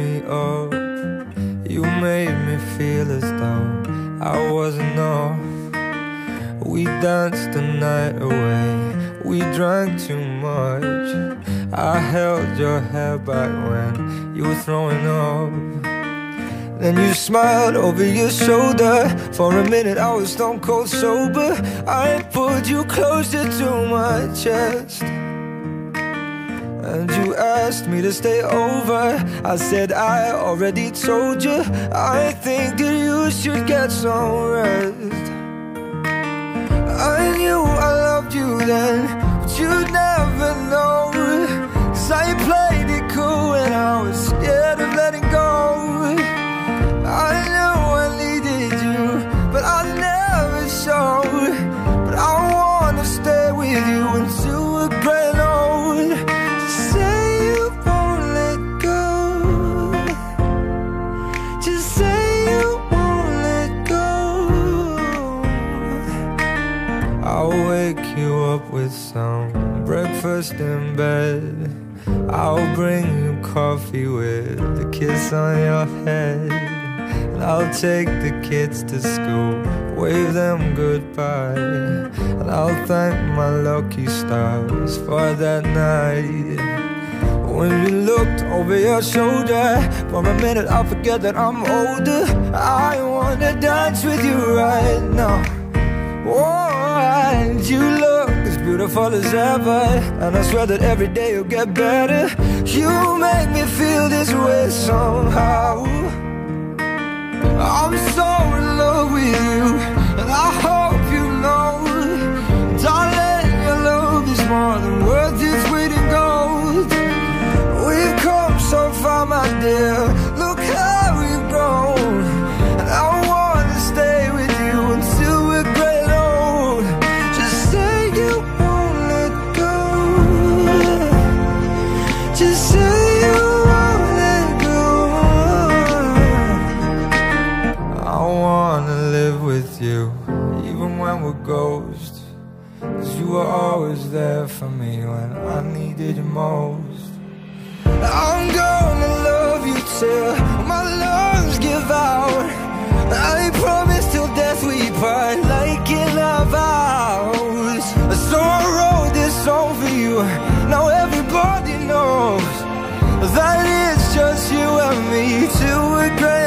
me up. You made me feel as though I wasn't enough. We danced the night away, we drank too much. I held your hair back when you were throwing up. Then you smiled over your shoulder. For a minute I was stone cold sober. I pulled you closer to my chest, and you asked me to stay over. I said I already told you, I think that you should get some rest. I knew I loved you then, but you'd never know. 'Cause I played it cool and I was scared of letting go. I knew I needed you, but I never showed. But I wanna stay with you until we're growing old. Just say you won't let go. Just say you won't let go. I'll wake you up with some breakfast in bed. I'll bring you coffee with a kiss on your head. And I'll take the kids to school, wave them goodbye. And I'll thank my lucky stars for that night. When you looked over your shoulder, for a minute I forget that I'm older. I wanna dance with you right now. Oh, and you look as beautiful as ever, and I swear that every day you'll get better. You make me feel this way somehow. I'm so in love with you, and I hope you know, darling, your love is more than worth its weight in gold. We've come so far, my dear, look how we've grown. And I wanna stay with you until we're great old. Just say you won't let go. Just say you won't let go. I wanna live with you, even when we're ghosts. 'Cause you were always there for me when I needed you most. I'm gonna love you till my lungs give out. I promise till death we part, like in our vows. So I wrote this song for you, now everybody knows that it's just you and me till we're great.